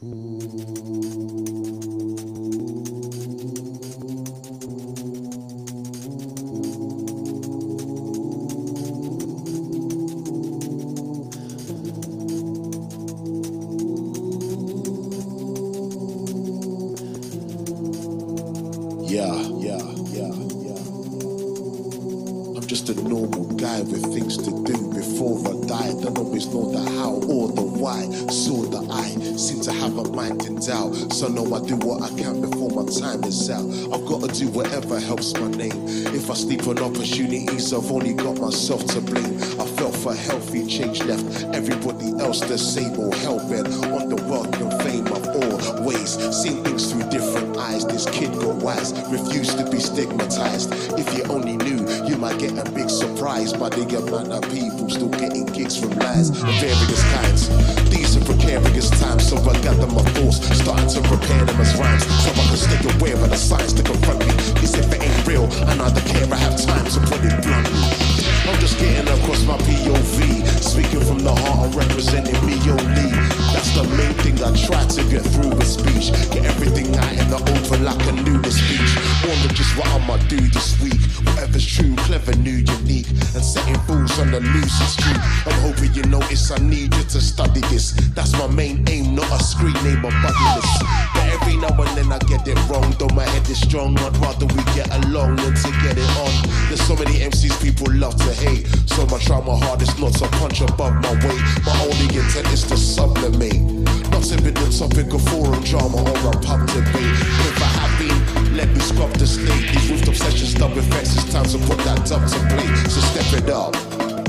I'm just a normal guy with things to do before I die. Don't always know the how or the why. Saw the I seem to have a mind in doubt. So know I do what I can before my time is out. I've got to do whatever helps my name. If I sleep on opportunities, I've only got myself to blame. I felt for healthy change, left everybody else the same or hell-bent on the wealth and fame. I've always seen things through different eyes. This kid got wise, refused to be stigmatized. If you only knew, you might get a big surprise by the amount of people still getting gigs from lies of various kinds. These are precarious times, so I gather my thoughts, starting to prepare them as rhymes, so I can stay aware of the signs to confront me. Cause if it ain't real, I neither care, I have time to put it bluntly. I'm just getting across my POV, speaking from the heart and representing me only. That's the main thing I try to get through with speech. Get everything out in the open like a nudist speech. More than just what I'ma do this week. Whatever's true, clever, new, unique, and setting fools on the loose street. I'm hoping you notice I need you to study this. That's my main aim, not a screen name or buddy list. But every now and then I get it wrong, though my head is strong. I'd rather we get along than to get it on. There's so many MCs people love to hate, so I try my hardest not to punch above my weight. My only intent is to sublimate, not to be the topic of forum drama or a pub debate. If I have been, let me scrub the slate. These rooftop sessions, dub effects, it's time to put that dub to play. So step it up.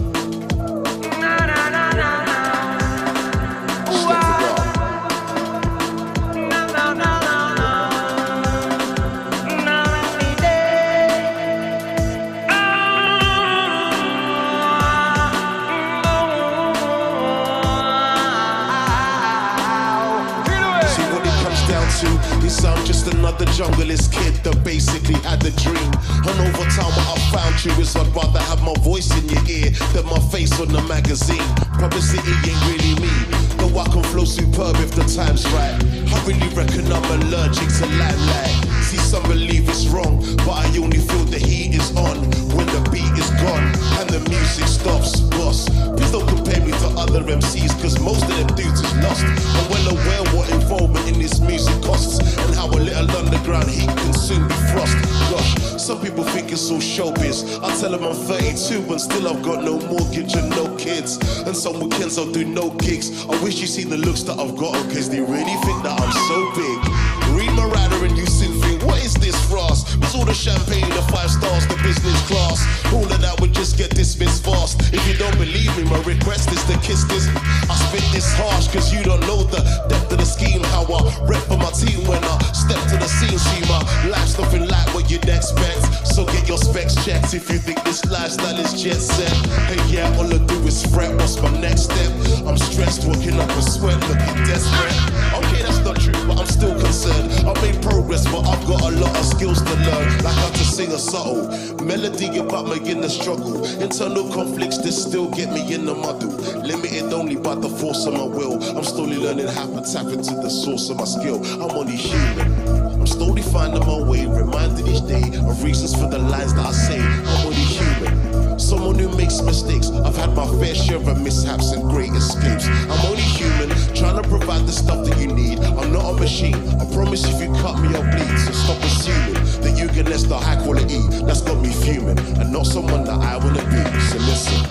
I'm just another junglist kid that basically had a dream. And over time what I found true is I'd rather have my voice in your ear than my face on the magazine. Publicity ain't really me, though I can flow superb if the time's right. I really reckon I'm allergic to limelight. See, some believe it's wrong, but I only feel the heat is on when the beat is gone and the music stops. Boss, please don't compare me to other MCs, cause most of them dudes is lost. I'm well aware what involvement in this music costs, and how a little underground heat can soon be frost. Gosh, some people think it's all showbiz. I tell them I'm 32 and still I've got no mortgage and no kids, and some weekends I'll do no gigs. I wish you seen the looks that I've got, cause they really think that I'm so big. Read my rider and you still think, what is this frost? It's all the champagne, the 5 stars, the business class. All of that would just get dismissed fast. If you don't believe me, my request is to kiss this. I spit this harsh cause you don't know the depth of the scheme. How I rep for my team when I step to the scene. See, my life's nothing like what you'd expect, so get your specs checked if you think this lifestyle is jet set. Hey yeah, all I do is fret, what's my next step? I'm stressed, waking up a sweat, looking desperate. Okay, that's not true, but I'm still concerned. I've made progress, but I've got a lot of skills to learn. Like how to sing a subtle melody about making the struggle. Internal conflicts that still get me in the muddle. Limited only by the force of my will. I'm slowly learning how to tap into the source of my skill. I'm only human, I'm slowly finding my way, reminded each day of reasons for the lines that I say. I'm only human, someone who makes mistakes. I've had my fair share of mishaps and great escapes. I'm only human, trying to provide the stuff that you need. I'm not a machine, I promise if you cut me I'll bleed. So stop assuming that you can less the high quality. That's got me fuming, and not someone that I wanna be. So listen.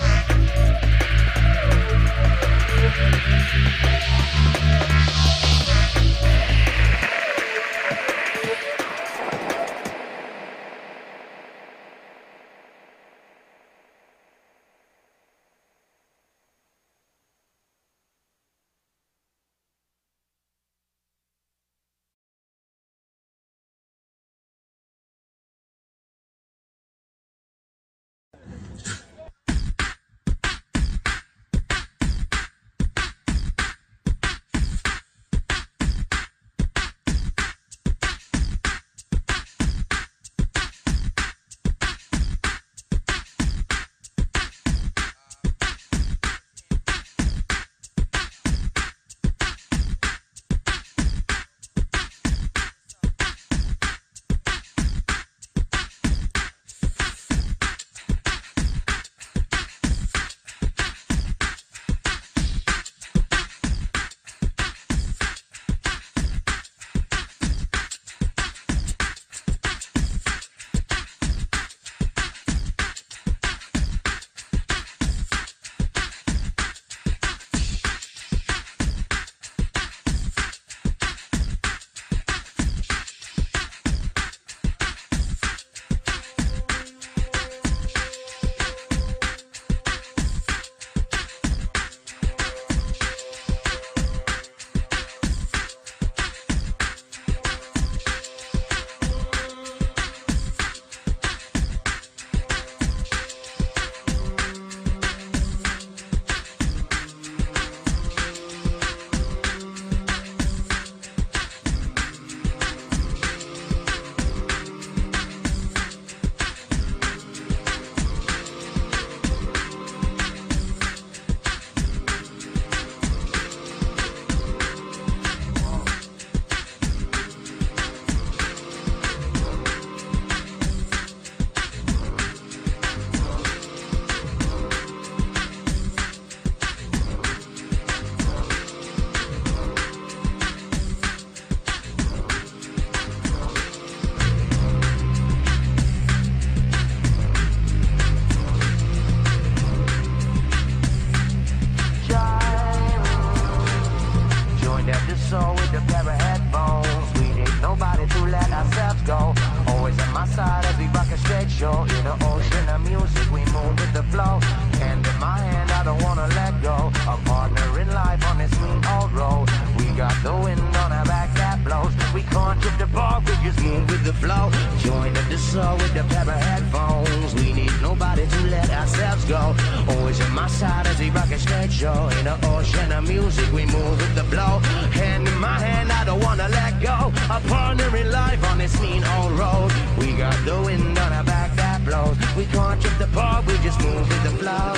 soul with a pair of headphones. We need nobody to let ourselves go. Always at my side as we rock a straight show. In the ocean of music, we move with the flow. Hand in my hand, I don't wanna let go. A partner in life on this mean old road. We got the wind on our back that blows. We can't trip the bar, we just move with the flow. Join the soul with a pair of headphones. We need nobody to let ourselves go. Always at my side as we rock a straight show. In the ocean of music, we move with the flow. Hand in my hand, I don't wanna let go. A partner in life on this mean old road. We got the wind on our back that blows. We can't trip the bar, we just move with the flow.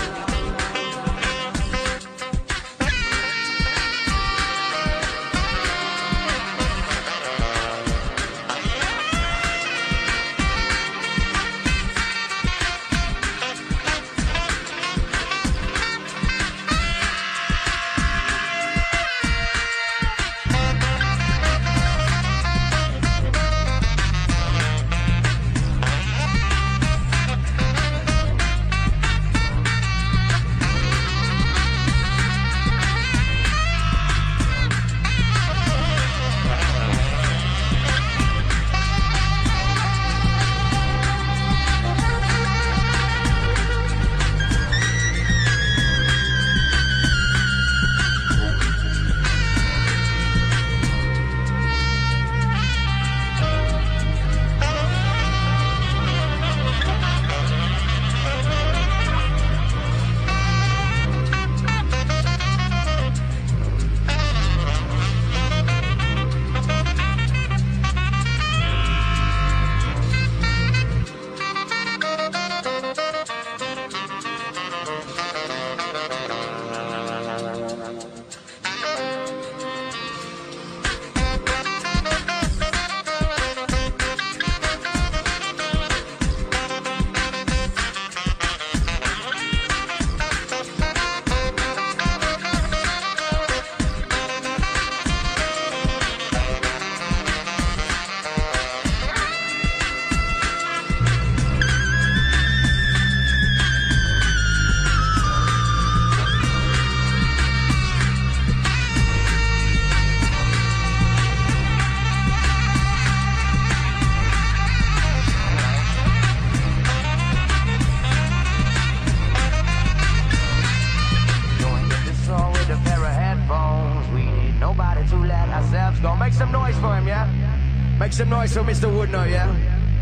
Make some noise for Mr. Woodnow, yeah?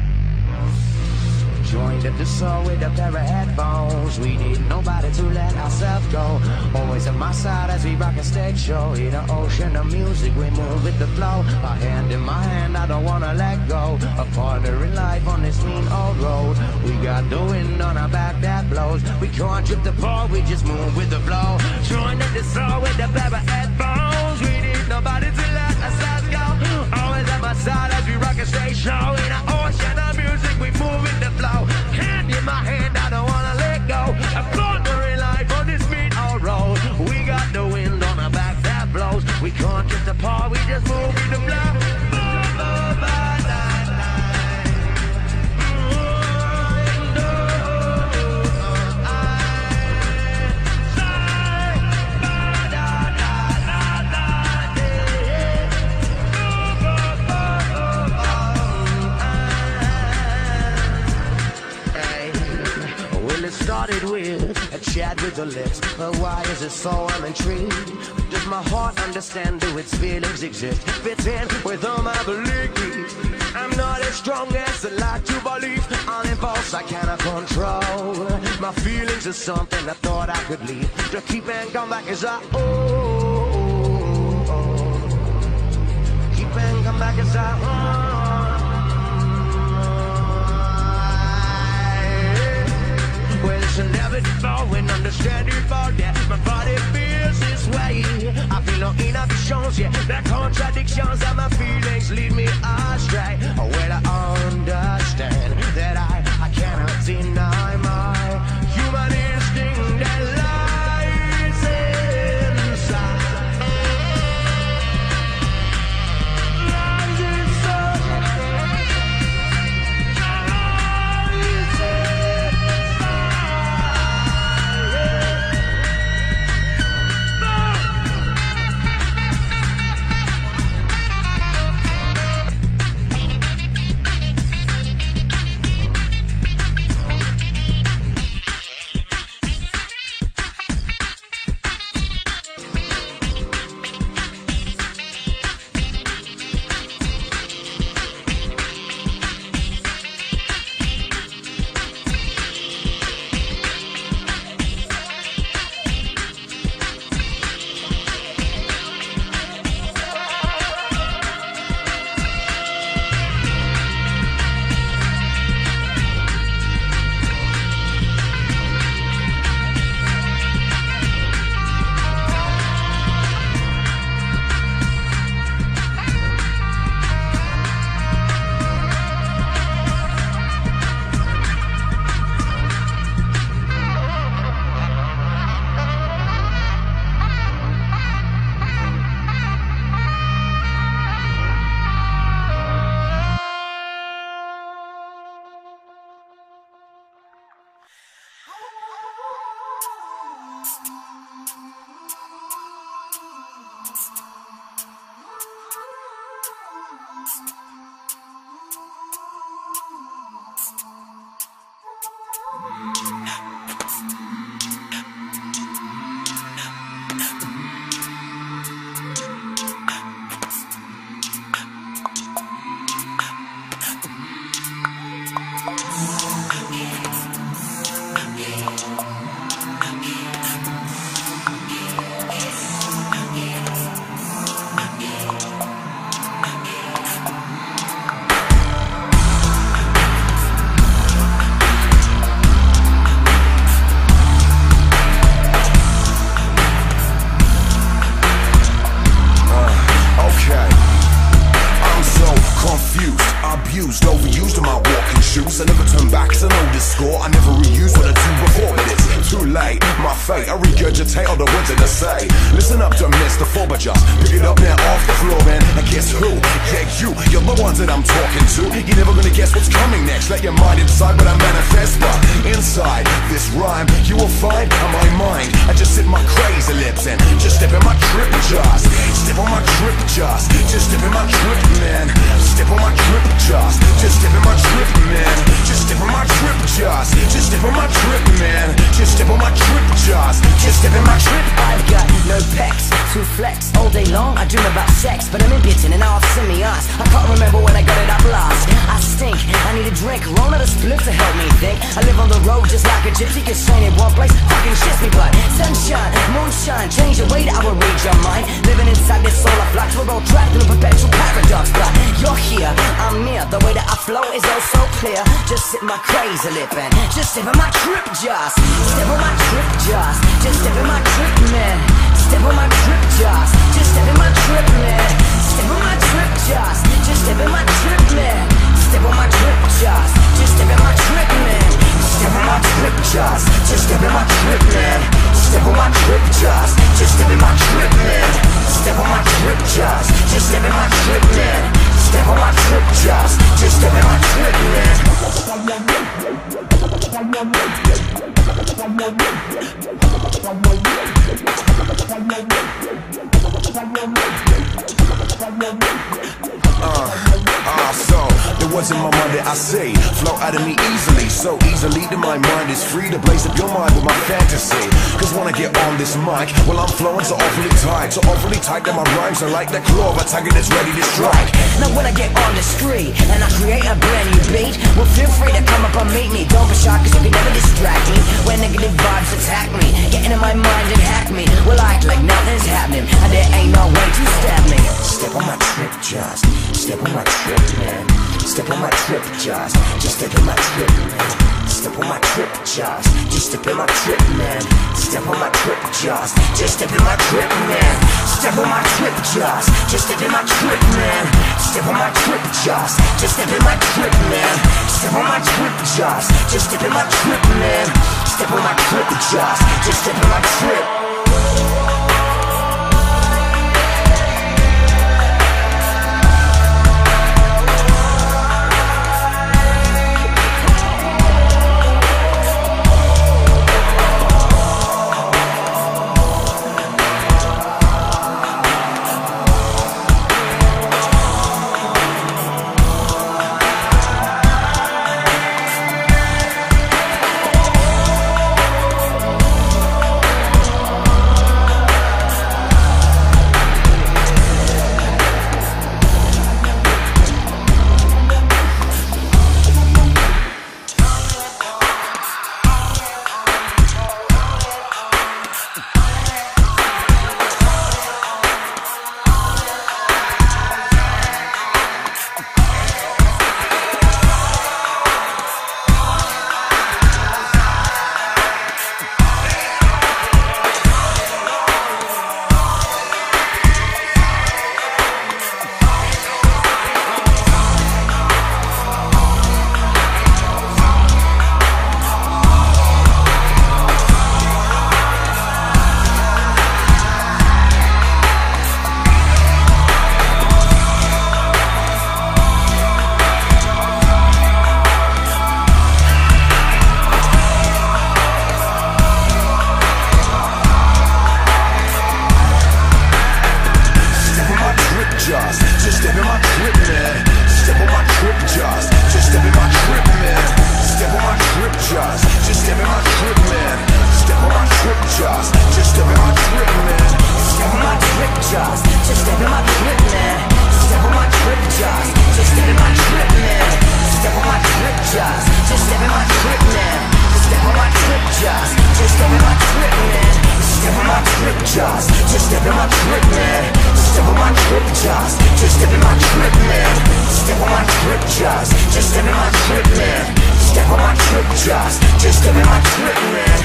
Joined at the soul with a pair of headphones. We need nobody to let ourselves go. Always at my side as we rock a stage show. In an ocean of music, we move with the flow. A hand in my hand, I don't wanna let go. A partner in life on this mean old road. We got the wind on our back that blows. We can't trip the ball, we just move with the flow. Joined at the soul with a pair of headphones. We need nobody to let ourselves go. Always at my side as we rock a stage show. In an ocean of music, we move with the flow. Hand in my hand, I don't wanna let go. A partner in life on this mean old road. We got the wind on our back that blows. We can't drift apart, we just move with the flow. Started with a chat with the lips, but why is it so I'm intrigued? Does my heart understand, do its feelings exist? Fits in with all my beliefs. I'm not as strong as I like to believe. All impulse I cannot control. My feelings are something I thought I could leave. To keep and come back as I keep and come back as I Well, it's inevitable and understandable that my body feels this way. I feel no inhibitions, yeah, the contradictions of my feelings lead me astray. Well, I understand that I cannot deny my human instinct that lies inside. Lies inside. Overused in my walking shoes. I never turn back, cause I know this score. I never reuse what I do before, but it's too late. My fate, I regurgitate all the words that I say. Listen up, don't miss the fall, but just pick it up now off the floor, man. And guess who? Yeah, you're the ones that I'm talking to. You're never gonna guess what's coming next. Let your mind inside what I manifest, but inside this rhyme, you will find on my mind. I just sit my crazy lips and just step in my trip, just step on my trip, just step in my trip, man. Step on my trip, just step in my trip, man. Just step on my trip, just step on my trip, man. Just step on my trip, just step in my trip. I've got no pecs to flex all day long. I dream about sex, but I'm impotent and I'll send me ass. I can't remember when I got it up last. I stink, I need a drink, roll out a split to help me think. I live on the road just like a gypsy, cause staying in one place fucking shits me blood. Sunshine, moonshine, change the way that I will read your mind. Living inside this soul of flux, we're all trapped in a perpetual paradox. But you're here, I'm near, the way that I flow is all so clear. Just sit my crazy lip and just step on my trip, just step on my trip, just step in my trip, man. Step on my trip, just step in my trip, man. Step on my trip, just step in my trip, man. Step on my trip, just step in my trip, man. Step on my trip, just step in my trip, man. Step on my trip, just step in my trip, man. Step on my trip, just step in my trip, man. Step on my trip, just step in my trip, man. So the words in my mind that I say flow out of me easily, so easily that my mind is free to blaze up your mind with my fantasy. Cause when I get on this mic, well I'm flowing so awfully tight that my rhymes are like that claw of a tiger that's ready to strike. Now when I get on the street and I create a brand new beat, well feel free to come up and meet me. Don't be shy cause you can never distract me when negative vibes attack me. Get into my mind and hack me, well I act like nothing's happening and there ain't no way to stab me. Step on my trip, just step on my trip, man. Step on my trip, just step in my trip, man. Step on my trip, just step in my trip, man. Step on my trip, just step in my trip, man. Step on my trip, just step in my trip, man. Step on my trip, just step in my trip, man. Step on my trip, just step in my trip, man. Step on my trip, just step in my trip. just step in my drip, man. Step on my drip, just step in my drip, man. Step on my drip, just step in my drip, man. Step on my drip, just step in my drip, man. Step on my drip, just step in my drip, man. Step on my drip, just step in my drip, man. Step on my drip, just step in my drip, man. Step on my drip, just step in my drip, man.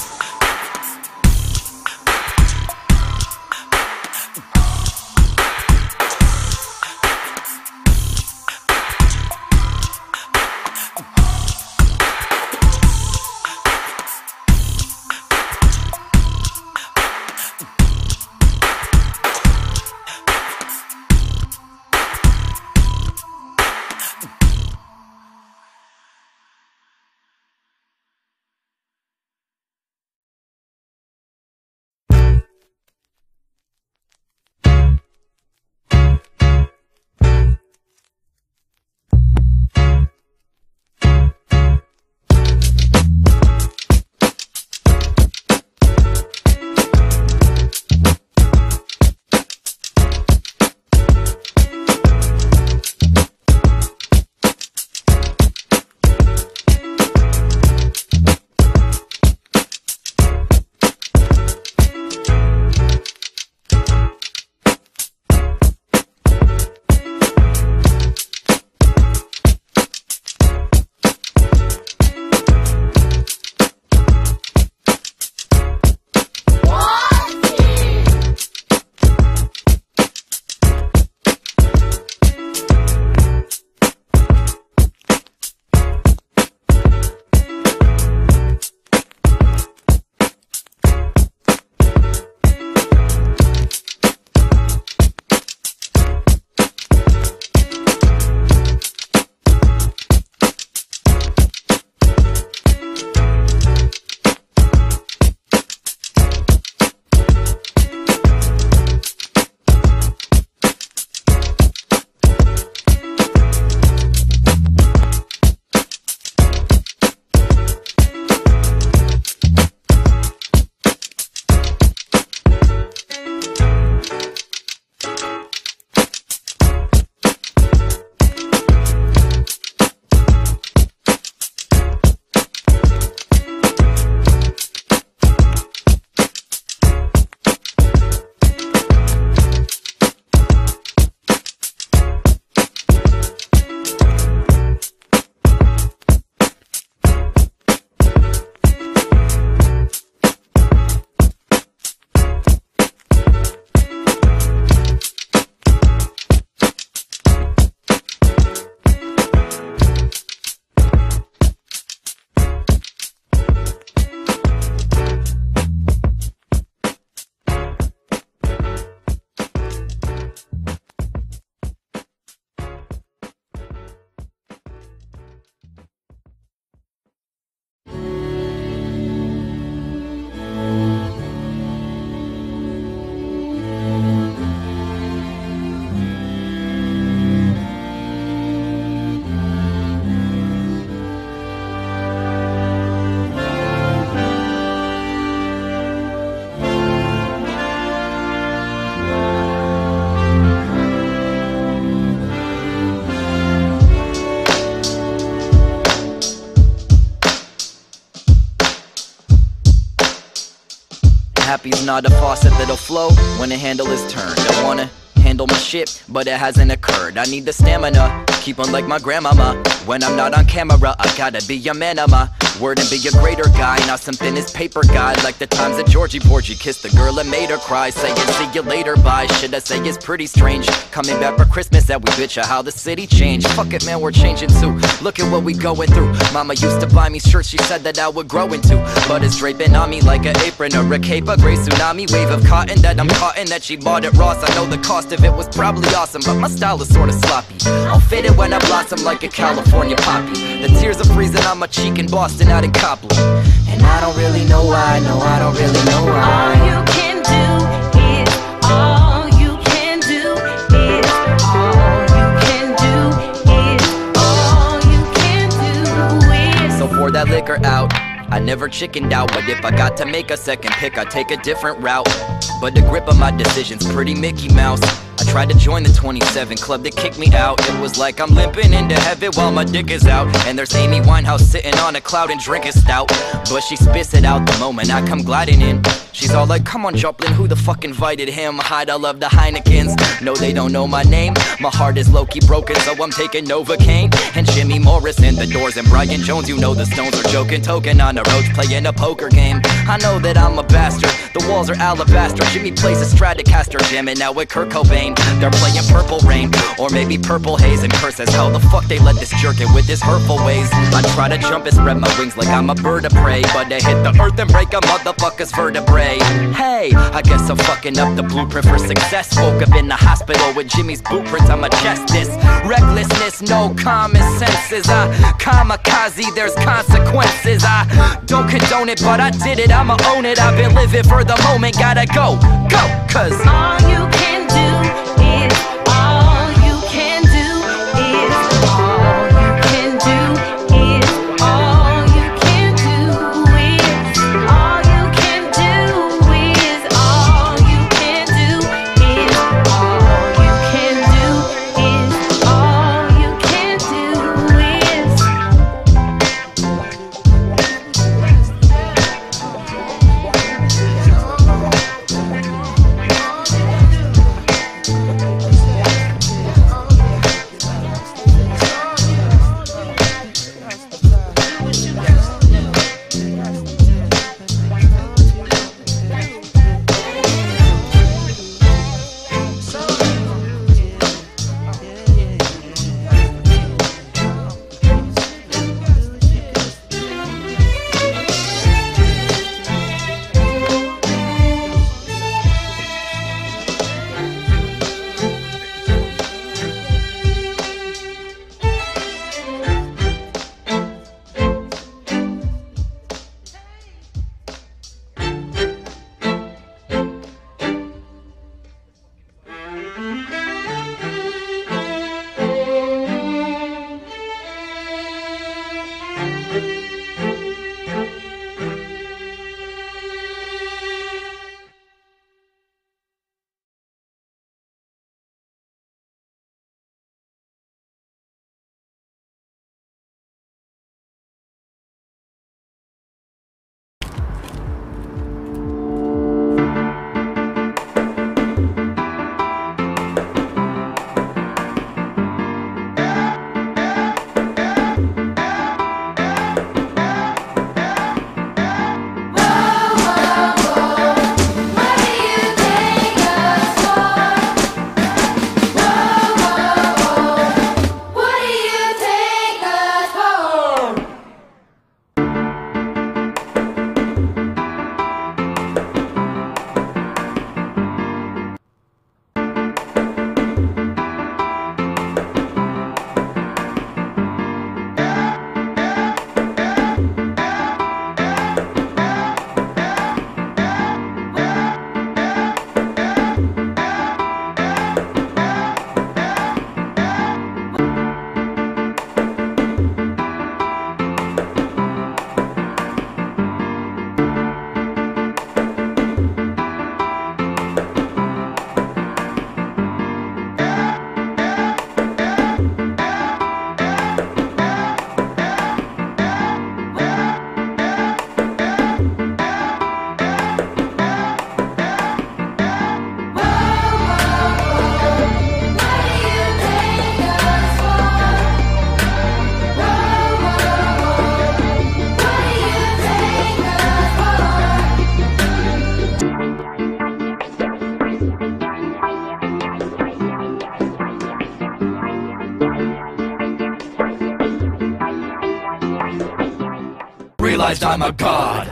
Happy's not a faucet that'll flow when the handle is turned. I wanna handle my shit, but it hasn't occurred. I need the stamina, keep on like my grandmama. When I'm not on camera, I gotta be a man of my word and be a greater guy, not something this paper guy. Like the times that Georgie Porgy kissed the girl and made her cry, saying see you later bye. Shit I say is pretty strange, coming back for Christmas that we bitch at how the city changed. Fuck it man, we're changing too, look at what we going through. Mama used to buy me shirts she said that I would grow into, but it's draping on me like an apron or a cape. A gray tsunami wave of cotton that I'm caught in, that she bought at Ross. I know the cost of it was probably awesome, but my style is sorta sloppy. I'll fit it when I blossom like a California poppy. The tears are freezing on my cheek in Boston out in Copley, and I don't really know why, no I don't really know why. All you can do is, all you can do is, all you can do is, all you can do is. So pour that liquor out, I I never chickened out, but if I got to make a second pick, I'd take a different route. But the grip of my decision's pretty Mickey Mouse. I tried to join the 27 club that kicked me out. It was like I'm limping into heaven while my dick is out. And there's Amy Winehouse sitting on a cloud and drinking stout, but she spits it out the moment I come gliding in. She's all like, come on Joplin, who the fuck invited him? Hide all of the Heinekens, no they don't know my name. My heart is low-key broken, so I'm taking Novocaine. And Jimmy Morrison, The Doors, and Brian Jones, you know the Stones are joking. Token on the road, playing a poker game. I know that I'm a bastard, the walls are alabaster. Jimmy plays a Stratocaster, jamming out with Kurt Cobain. They're playing Purple Rain, or maybe Purple Haze, and curse as hell the fuck they let this jerk in with his hurtful ways. I try to jump and spread my wings like I'm a bird of prey, but I hit the earth and break a motherfucker's vertebrae. Hey, I guess I'm fucking up the blueprint for success. Woke up in the hospital with Jimmy's boot prints on my chest. This recklessness, no common senses. I kamikaze, there's consequences. I don't condone it, but I did it, I'ma own it. I've been living for the moment, gotta go, cause all you can do is, all you can do is, all you can do is, all you can do is, all you can do is, all you can do is, all you can do is, all you can do is. Realized I'm a god.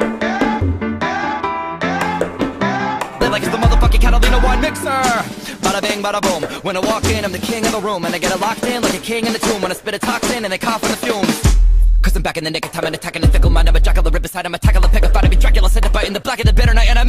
Like it's the motherfucking Catalina wine mixer. bada bing, bada boom. When I walk in, I'm the king of the room, and I get it locked in like a king in the tomb. When I spit a toxin and they cough in the fumes. Cause I'm back in the nick of time and attacking the fickle mind. I'm a jackal, the rip beside, I'm a tackle, the pick, I fight, I be Dracula, sit the bite in the black of the bitter night, and I